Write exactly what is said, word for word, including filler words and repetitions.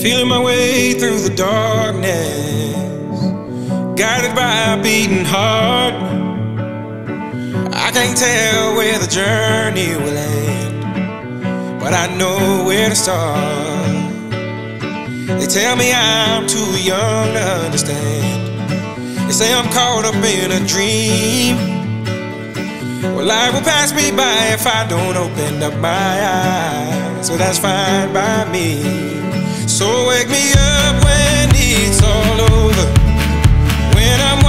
Feeling my way through the darkness, guided by a beating heart. I can't tell where the journey will end, but I know where to start. They tell me I'm too young to understand. They say I'm caught up in a dream. Well, life will pass me by if I don't open up my eyes, so that's fine by me. So wake me up when it's all over, when I'm